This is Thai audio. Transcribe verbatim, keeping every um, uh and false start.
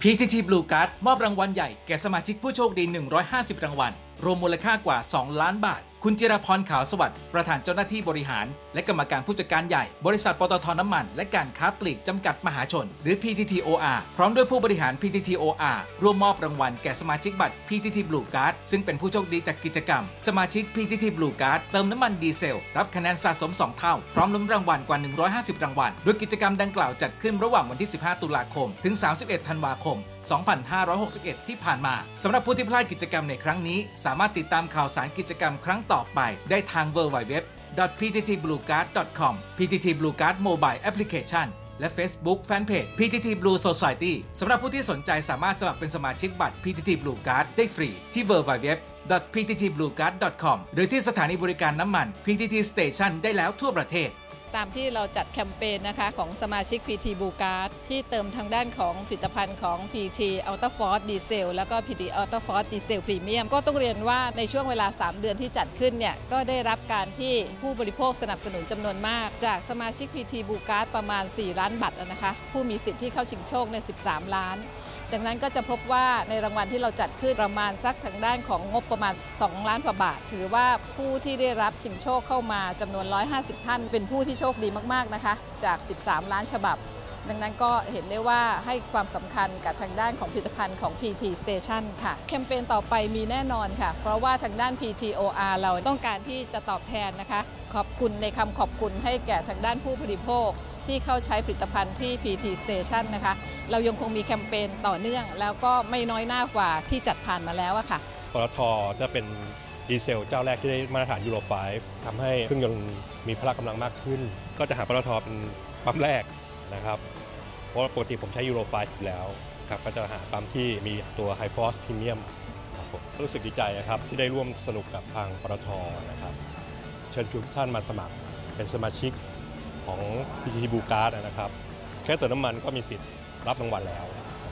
พี ที ที Blue Card มอบรางวัลใหญ่แก่สมาชิกผู้โชคดีหนึ่งร้อยห้าสิบรางวัลรวมมูลค่ากว่าสองล้านบาทคุณจิรพรขาวสวัสดิ์ประธานเจ้าหน้าที่บริหารและกรรมการผู้จัดการใหญ่บริษัทปตท.น้ำมันและการค้าปลีกจำกัดมหาชนหรือ พี ที ที โอ อาร์ พร้อมด้วยผู้บริหาร พี ที ที โอ อาร์ ร่วมมอบรางวัลแก่สมาชิกบัตร พี ที ที Blue Card ซึ่งเป็นผู้โชคดีจากกิจกรรมสมาชิก พี ที ที Blue Card เติมน้ำมันดีเซลรับคะแนนสะสมสองเท่าพร้อมลุ้นรางวัลกว่าหนึ่งร้อยห้าสิบรางวัลโดยกิจกรรมดังกล่าวจัดขึ้นระหว่างวันที่สิบห้าตุลาคมถึงสามสิบเอ็ดธันวาคมสองพันห้าร้อยหกสิบเอ็ดที่ผ่านมาสำหรับผู้ที่พลาดกิจกรรมในครั้งนี้สามารถติดตามข่าวสารกิจกรรมครั้งต่อไปได้ทาง ดับเบิลยู ดับเบิลยู ดับเบิลยู ดอท พี ที ที บลู การ์ด ดอท คอม พี ที ที Blue Card Mobile Application และ Facebook Fanpage พี ที ที Blue Society สำหรับผู้ที่สนใจสามารถสมัครเป็นสมาชิกบัตร พี ที ที Blue Card ได้ฟรีที่ ดับเบิลยู ดับเบิลยู ดับเบิลยู ดอท พี ที ที บลู การ์ด ดอท คอม หรือที่สถานีบริการน้ำมัน พี ที ที Station ได้แล้วทั่วประเทศตามที่เราจัดแคมเปญนะคะของสมาชิก พี ที Blue Card ที่เติมทางด้านของผลิตภัณฑ์ของ พี ที Ultra Force Diesel แล้วก็ พี ที Ultra Force Diesel Premium ก็ต้องเรียนว่าในช่วงเวลาสามเดือนที่จัดขึ้นเนี่ยก็ได้รับการที่ผู้บริโภคสนับสนุนจำนวนมากจากสมาชิก พี ที Blue Card ประมาณสี่ล้านบัตรนะคะผู้มีสิทธิ์ที่เข้าชิงโชคในสิบสามล้านดังนั้นก็จะพบว่าในรางวัลที่เราจัดขึ้นประมาณสักทางด้านของงบประมาณสองล้านกว่าบาทถือว่าผู้ที่ได้รับชิงโชคเข้ามาจำนวนหนึ่งร้อยห้าสิบท่านเป็นผู้ที่โชคดีมากๆนะคะจากสิบสามล้านฉบับดังนั้นก็เห็นได้ว่าให้ความสำคัญกับทางด้านของผลิตภัณฑ์ของ พี ที Station ค่ะแคมเปญต่อไปมีแน่นอนค่ะเพราะว่าทางด้าน พี ที โอ อาร์ เราต้องการที่จะตอบแทนนะคะขอบคุณในคำขอบคุณให้แก่ทางด้านผู้บริโภคที่เข้าใช้ผลิตภัณฑ์ที่ พี ที Station นะคะเรายังคงมีแคมเปญต่อเนื่องแล้วก็ไม่น้อยหน้ากว่าที่จัดผ่านมาแล้วอะค่ะปตท.จะเป็นดีเซลเจ้าแรกที่ได้มาตรฐานยูโรไฟว์ทำให้เครื่องยนต์มีพละกำลังมากขึ้นก็จะหาปตท.เป็นปั๊มแรกนะครับเพราะปกติผมใช้ยูโรไฟว์อยู่แล้วครับก็จะหาปั๊มที่มีตัวไฮฟอสพรีเมียมครับผมรู้สึกดีใจนะครับที่ได้ร่วมสนุกกับทางปตท.นะครับเชิญชวนท่านมาสมัครเป็นสมาชิกของ พี ที ที Blue Card นะครับแค่เติมน้ำมันก็มีสิทธิ์รับรางวัลแล้ว